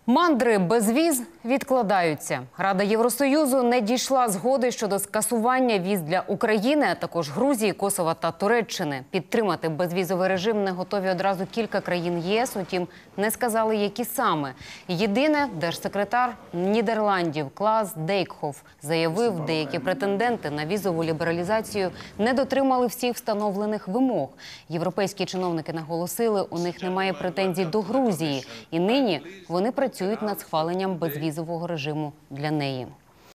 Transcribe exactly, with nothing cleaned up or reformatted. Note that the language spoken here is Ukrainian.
Мандри без віз відкладаються. Рада Євросоюзу не дійшла згоди щодо скасування віз для України, а також Грузії, Косова та Туреччини. Підтримати безвізовий режим не готові одразу кілька країн ЄС, утім не сказали, які саме. Єдине, держсекретар Нідерландів Клас Дейкхоф заявив, деякі претенденти на візову лібералізацію не дотримали всіх встановлених вимог. Європейські чиновники наголосили, у них немає претензій до Грузії, і нині вони працюють над схваленням безвізового режиму для неї.